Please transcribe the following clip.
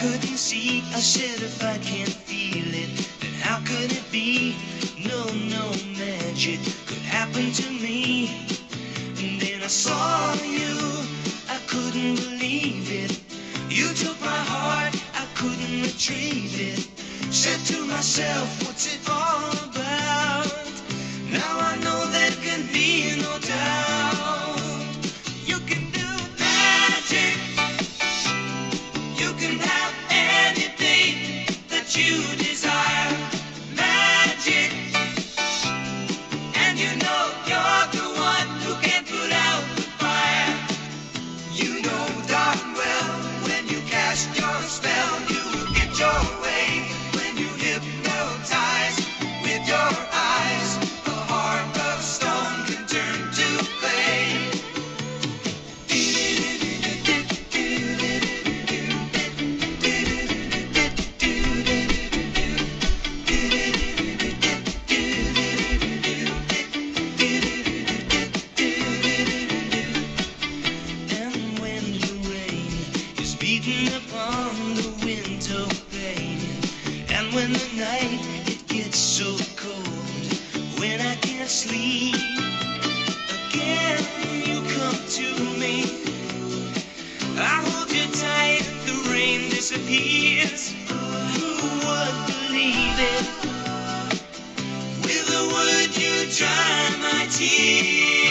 couldn't see. I said if I can't feel it, then how could it be? No, no magic could happen to me. And then I saw you, I couldn't believe it. You took my heart, I couldn't retrieve it. Said to myself, what's it all about? Now I know there can be no doubt. You can do magic. You can have anything that you desire. Magic. And you know you're the one who can put out the fire. You know darn well when you cast your spell, you will get your way. When you hypnotize with your eyes, a heart of stone can turn to clay. And when the rain is beating upon the window pane, and when the night it gets so cold, when I can't sleep, again you come to me. I hold you tight, the rain disappears. Who would believe it? With a word you dry my tears.